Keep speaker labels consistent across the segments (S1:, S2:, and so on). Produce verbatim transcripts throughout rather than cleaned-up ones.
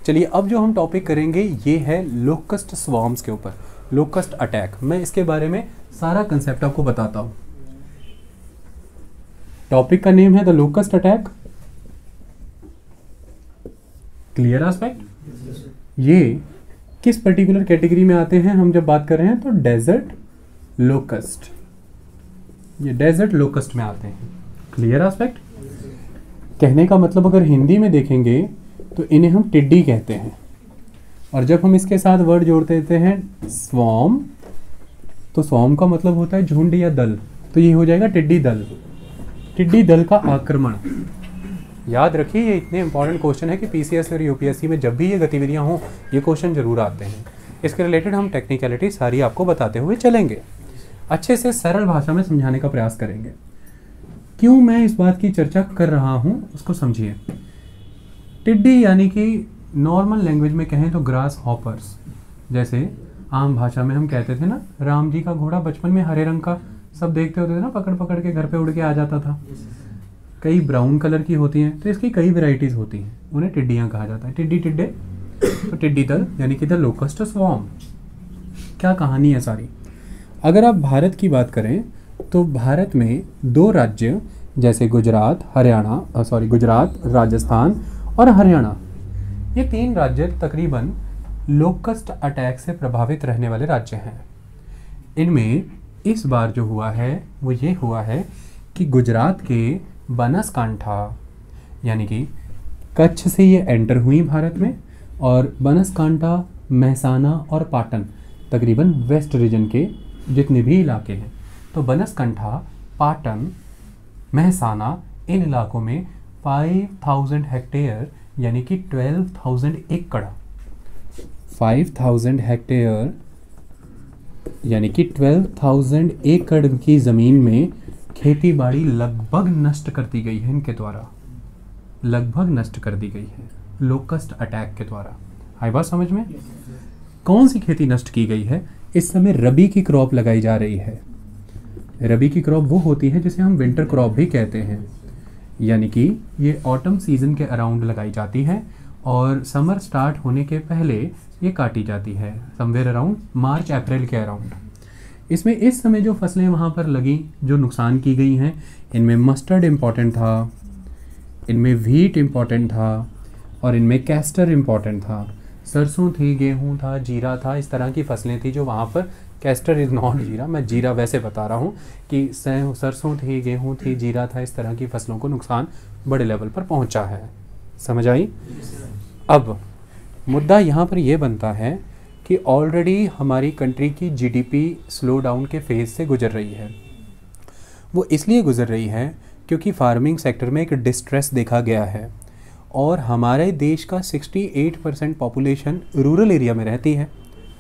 S1: चलिए अब जो हम टॉपिक करेंगे ये है लोकस्ट स्वार्म्स के ऊपर, लोकस्ट अटैक। मैं इसके बारे में सारा कंसेप्ट आपको बताता हूँ। टॉपिक का नेम है the locust attack. Clear aspect. ये किस पर्टिकुलर कैटेगरी में आते हैं हम जब बात कर रहे हैं तो डेजर्ट लोकस्ट, ये डेजर्ट लोकस्ट में आते हैं। Clear aspect. कहने का मतलब अगर हिंदी में देखेंगे तो इन्हें हम टिड्डी कहते हैं, और जब हम इसके साथ वर्ड जोड़ते देते हैं स्वॉर्म, तो स्वॉर्म का मतलब होता है झुंड या दल, तो ये हो जाएगा टिड्डी दल। टिड्डी दल का आक्रमण। याद रखिए ये इतने इंपॉर्टेंट क्वेश्चन है कि पीसीएस और यूपीएससी में जब भी ये गतिविधियां हों ये क्वेश्चन जरूर आते हैं। इसके रिलेटेड हम टेक्निकलिटी सारी आपको बताते हुए चलेंगे, अच्छे से सरल भाषा में समझाने का प्रयास करेंगे। क्यों मैं इस बात की चर्चा कर रहा हूँ उसको समझिए। टिड्डी यानी कि नॉर्मल लैंग्वेज में कहें तो ग्रास हॉपर्स, जैसे आम भाषा में हम कहते थे ना राम जी का घोड़ा बचपन में हरे रंग का सब देखते होते थे ना, पकड़ पकड़ के घर पे उड़ के आ जाता था। कई ब्राउन कलर की होती हैं, तो इसकी कई वेराइटीज होती हैं, उन्हें टिड्डियाँ कहा जाता है। टिड्डी टिड्डे तो टिड्डी दल यानी कि द लोकस्ट स्वॉर्म। क्या कहानी है सारी। अगर आप भारत की बात करें तो भारत में दो राज्य जैसे गुजरात हरियाणा सॉरी गुजरात राजस्थान और हरियाणा, ये तीन राज्य तकरीबन लोकस्ट अटैक से प्रभावित रहने वाले राज्य हैं। इनमें इस बार जो हुआ है वो ये हुआ है कि गुजरात के बनासकांठा यानी कि कच्छ से ये एंटर हुई भारत में, और बनासकांठा महसाना और पाटन तकरीबन वेस्ट रीजन के जितने भी इलाके हैं, तो बनासकांठा पाटन महसाना इन इलाकों में पाँच हज़ार हेक्टेयर यानी कि बारह हज़ार एकड़ पाँच हज़ार हेक्टेयर यानी कि बारह हज़ार एकड़ की ज़मीन में खेती बाड़ी लगभग नष्ट कर दी गई है इनके द्वारा, लगभग नष्ट कर दी गई है लोकस्ट अटैक के द्वारा। आई बात समझ में। कौन सी खेती नष्ट की गई है। इस समय रबी की क्रॉप लगाई जा रही है। रबी की क्रॉप वो होती है जिसे हम विंटर क्रॉप भी कहते हैं, यानी कि ये ऑटम सीजन के अराउंड लगाई जाती है और समर स्टार्ट होने के पहले ये काटी जाती है, समवेयर अराउंड मार्च अप्रैल के अराउंड। इसमें इस समय जो फसलें वहाँ पर लगी जो नुकसान की गई हैं, इनमें मस्टर्ड इम्पॉर्टेंट था, इनमें व्हीट इम्पॉर्टेंट था, और इनमें कैस्टर इम्पॉर्टेंट था। सरसों थी, गेहूँ था, जीरा था, इस तरह की फसलें थी जो वहाँ पर, कैस्टर इज़ नॉट जीरा, मैं जीरा वैसे बता रहा हूँ कि सरसों थी, गेहूँ थी, जीरा था, इस तरह की फसलों को नुकसान बड़े लेवल पर पहुँचा है। समझ आई। अब मुद्दा यहाँ पर यह बनता है कि ऑलरेडी हमारी कंट्री की जीडीपी स्लो डाउन के फेज़ से गुजर रही है। वो इसलिए गुजर रही है क्योंकि फार्मिंग सेक्टर में एक डिस्ट्रेस देखा गया है, और हमारे देश का अड़सठ परसेंट पॉपुलेशन रूरल एरिया में रहती है,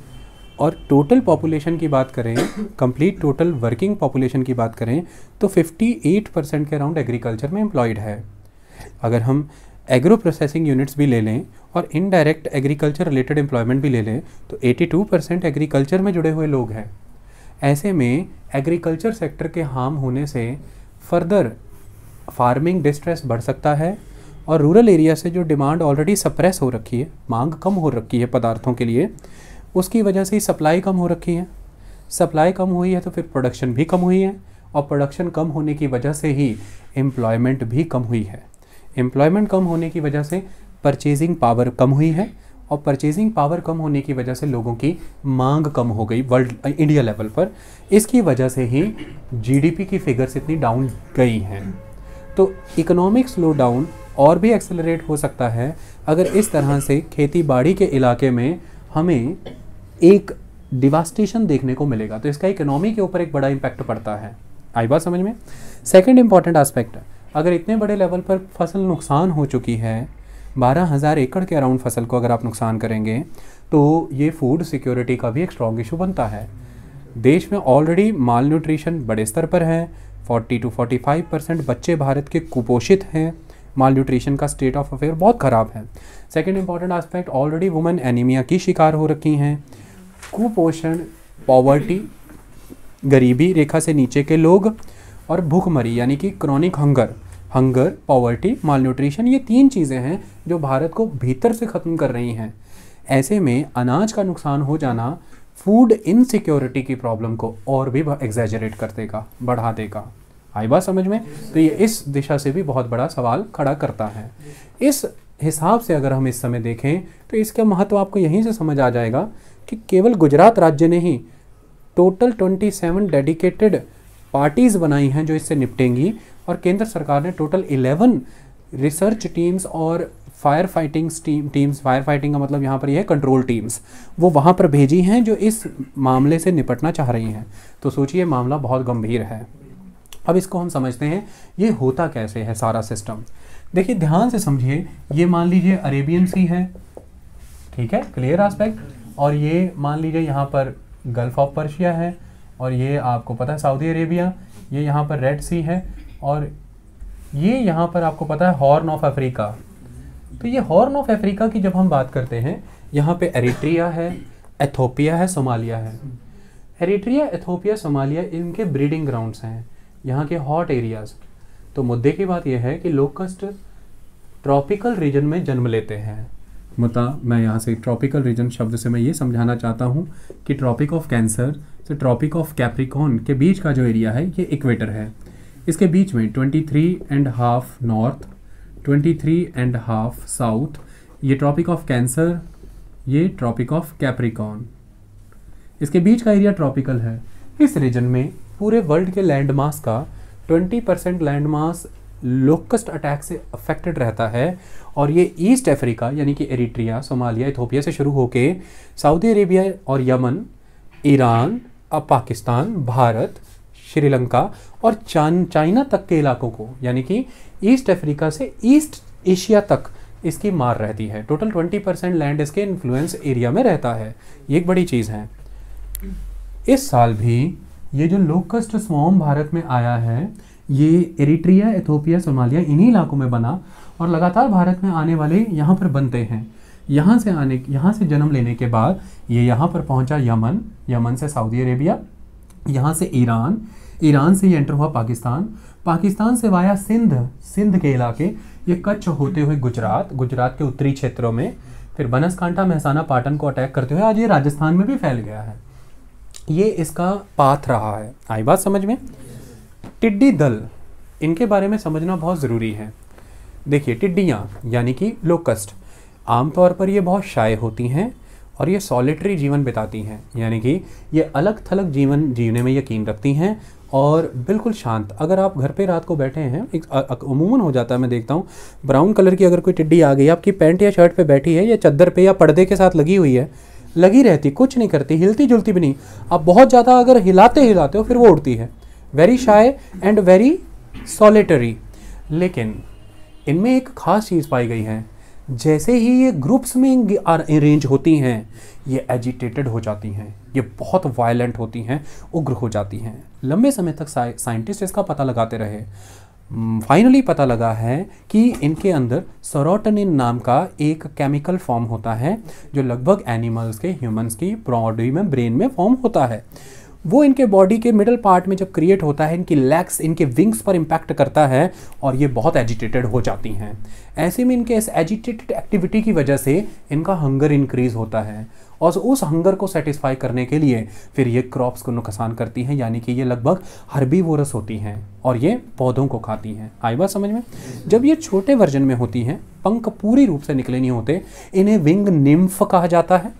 S1: और टोटल पॉपुलेशन की बात करें, कंप्लीट टोटल वर्किंग पॉपुलेशन की बात करें तो अट्ठावन परसेंट के अराउंड एग्रीकल्चर में एम्प्लॉयड है। अगर हम एग्रो प्रोसेसिंग यूनिट्स भी ले लें और इनडायरेक्ट एग्रीकल्चर रिलेटेड एम्प्लॉयमेंट भी ले लें तो बयासी परसेंट एग्रीकल्चर में जुड़े हुए लोग हैं। ऐसे में एग्रीकल्चर सेक्टर के हार्म होने से फर्दर फार्मिंग डिस्ट्रेस बढ़ सकता है, और रूरल एरिया से जो डिमांड ऑलरेडी सप्रेस हो रखी है, मांग कम हो रखी है पदार्थों के लिए, उसकी वजह से ही सप्लाई कम हो रखी है। सप्लाई कम हुई है तो फिर प्रोडक्शन भी कम हुई है, और प्रोडक्शन कम होने की वजह से ही एम्प्लॉयमेंट भी कम हुई है। एम्प्लॉयमेंट कम होने की वजह से परचेजिंग पावर कम हुई है, और परचेजिंग पावर कम होने की वजह से लोगों की मांग कम हो गई वर्ल्ड इंडिया लेवल पर। इसकी वजह से ही जीडीपी की फिगर्स इतनी डाउन गई हैं। तो इकोनॉमिक स्लो डाउन और भी एक्सेलरेट हो सकता है अगर इस तरह से खेती बाड़ी के इलाके में हमें एक डिवास्टेशन देखने को मिलेगा, तो इसका इकोनॉमी के ऊपर एक बड़ा इम्पैक्ट पड़ता है। आई बात समझ में। सेकंड इंपॉर्टेंट एस्पेक्ट, अगर इतने बड़े लेवल पर फसल नुकसान हो चुकी है, बारह हज़ार एकड़ के अराउंड फसल को अगर आप नुकसान करेंगे तो ये फूड सिक्योरिटी का भी एक स्ट्रॉन्ग इशू बनता है। देश में ऑलरेडी माल न्यूट्रिशन बड़े स्तर पर है, चालीस टू पैंतालीस परसेंट बच्चे भारत के कुपोषित हैं, माल न्यूट्रिशन का स्टेट ऑफ अफेयर बहुत ख़राब है। Second important aspect, already women anaemia की शिकार हो रखी हैं। कुपोषण, पॉवर्टी, गरीबी रेखा से नीचे के लोग, और भूखमरी यानी कि chronic hunger, hunger, poverty, malnutrition, ये तीन चीज़ें हैं जो भारत को भीतर से ख़त्म कर रही हैं। ऐसे में अनाज का नुकसान हो जाना फूड इनसिक्योरिटी की प्रॉब्लम को और भी एग्जैजरेट कर देगा, बढ़ा देगा। आई बात समझ में? तो ये इस दिशा से भी बहुत बड़ा सवाल खड़ा करता है। इस हिसाब से अगर हम इस समय देखें तो इसका महत्व आपको यहीं से समझ आ जाएगा कि केवल गुजरात राज्य ने ही टोटल सत्ताईस डेडिकेटेड पार्टीज़ बनाई हैं जो इससे निपटेंगी, और केंद्र सरकार ने टोटल ग्यारह रिसर्च टीम्स और fire fighting team teams fire fighting का मतलब यहाँ पर यह है कंट्रोल टीम्स, वो वहाँ पर भेजी हैं जो इस मामले से निपटना चाह रही हैं। तो सोचिए मामला बहुत गंभीर है। अब इसको हम समझते हैं ये होता कैसे है सारा सिस्टम। देखिए ध्यान से समझिए, ये मान लीजिए अरेबियन सी है, ठीक है, क्लियर एस्पेक्ट, और ये मान लीजिए यहाँ पर गल्फ ऑफ पर्शिया है, और ये आपको पता है सऊदी अरेबिया, ये यहाँ पर रेड सी है, और ये यहाँ पर आपको पता है हॉर्न ऑफ अफ्रीका। तो ये हॉर्न ऑफ अफ्रीका की जब हम बात करते हैं, यहाँ पे एरिट्रिया है, एथोपिया है, सोमालिया है। एरिट्रिया, एथोपिया, सोमालिया इनके ब्रीडिंग ग्राउंड्स हैं, यहाँ के हॉट एरियाज। तो मुद्दे की बात यह है कि लोकस्ट ट्रॉपिकल रीजन में जन्म लेते हैं। मतलब मैं यहाँ से ट्रॉपिकल रीजन शब्द से मैं ये समझाना चाहता हूँ कि ट्रॉपिक ऑफ कैंसर से ट्रॉपिक ऑफ कैप्रिकॉर्न के बीच का जो एरिया है ये इक्वेटर है। इसके बीच में तेईस एंड हाफ नॉर्थ, तेईस एंड हाफ साउथ, ये ट्रॉपिक ऑफ कैंसर, ये ट्रॉपिक ऑफ कैप्रिकॉर्न, इसके बीच का एरिया ट्रॉपिकल है। इस रीजन में पूरे वर्ल्ड के लैंड मास का बीस percent land mass locust attack से अफेक्टेड रहता है, और ये ईस्ट अफ्रीका यानी कि एरिट्रिया, सोमालिया, इथोपिया से शुरू होके सऊदी अरेबिया और यमन, ईरान, अब पाकिस्तान, भारत, श्रीलंका और चान चाइना तक के इलाकों को, यानी कि ईस्ट अफ्रीका से ईस्ट एशिया तक इसकी मार रहती है। टोटल बीस परसेंट लैंड इसके इन्फ्लुएंस एरिया में रहता है। ये एक बड़ी चीज़ है। इस साल भी ये जो लोकस्ट स्वॉर्म भारत में आया है, ये एरिट्रिया, इथोपिया, सोमालिया इन्हीं इलाकों में बना, और लगातार भारत में आने वाले यहाँ पर बनते हैं। यहाँ से आने यहाँ से जन्म लेने के बाद ये यहाँ पर पहुँचा यमन, यमन से सऊदी अरेबिया, यहाँ से ईरान, ईरान से ये एंटर हुआ पाकिस्तान, पाकिस्तान से वाया सिंध, सिंध के इलाके, ये कच्छ होते हुए गुजरात, गुजरात के उत्तरी क्षेत्रों में, फिर बनासकांठा, मेहसाना, पाटन को अटैक करते हुए आज ये राजस्थान में भी फैल गया है। ये इसका पाथ रहा है। आई बात समझ में? टिड्डी दल, इनके बारे में समझना बहुत ज़रूरी है। देखिए टिड्डियाँ यानी कि लोकस्ट, आमतौर पर ये बहुत शाय होती हैं और ये सॉलिटरी जीवन बिताती हैं, यानी कि ये अलग थलग जीवन जीने में यकीन रखती हैं और बिल्कुल शांत। अगर आप घर पे रात को बैठे हैं, एक अमूमन हो जाता है, मैं देखता हूँ ब्राउन कलर की अगर कोई टिड्डी आ गई, आपकी पैंट या शर्ट पे बैठी है या चद्दर पे या पर्दे के साथ लगी हुई है, लगी रहती, कुछ नहीं करती, हिलती जुलती भी नहीं। आप बहुत ज़्यादा अगर हिलाते हिलाते हो फिर वो उड़ती है। Very shy and very solitary. लेकिन इनमें एक ख़ास चीज़ पाई गई है, जैसे ही ये ग्रुप्स में अरेंज होती हैं ये एजिटेटेड हो जाती हैं, ये बहुत वायलेंट होती हैं, उग्र हो जाती हैं। लंबे समय तक साइंटिस्ट इसका पता लगाते रहे। फाइनली पता लगा है कि इनके अंदर सेरोटोनिन नाम का एक केमिकल फॉर्म होता है जो लगभग एनिमल्स के, ह्यूमंस की बॉडी में, ब्रेन में फॉर्म होता है। वो इनके बॉडी के मिडल पार्ट में जब क्रिएट होता है, इनकी लेग्स, इनके विंग्स पर इम्पैक्ट करता है और ये बहुत एजिटेटेड हो जाती हैं। ऐसे में इनके इस एजिटेटेड एक्टिविटी की वजह से इनका हंगर इंक्रीज होता है और उस हंगर को सेटिस्फाई करने के लिए फिर ये क्रॉप्स को नुकसान करती हैं, यानी कि ये लगभग हर्बीवोरस होती हैं और ये पौधों को खाती हैं। आई बात समझ में? जब ये छोटे वर्जन में होती हैं, पंख पूरी रूप से निकले नहीं होते, इन्हें विंग निम्फ कहा जाता है।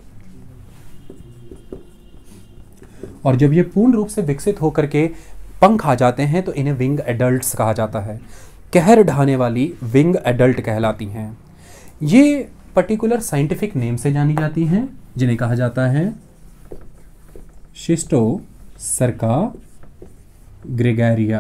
S1: और जब ये पूर्ण रूप से विकसित होकर के पंख आ जाते हैं तो इन्हें विंग एडल्ट्स कहा जाता है। कहर ढाने वाली विंग एडल्ट कहलाती हैं। ये पर्टिकुलर साइंटिफिक नेम से जानी जाती हैं, जिन्हें कहा जाता है शिस्टोसर्का ग्रेगेरिया।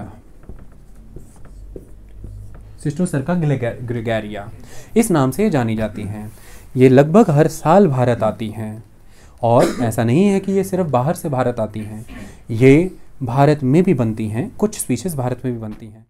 S1: शिस्टोसर्का ग्रेगेरिया इस नाम से जानी जाती हैं। ये लगभग हर साल भारत आती हैं और ऐसा नहीं है कि ये सिर्फ बाहर से भारत आती हैं, ये भारत में भी बनती हैं, कुछ स्पीशीज भारत में भी बनती हैं।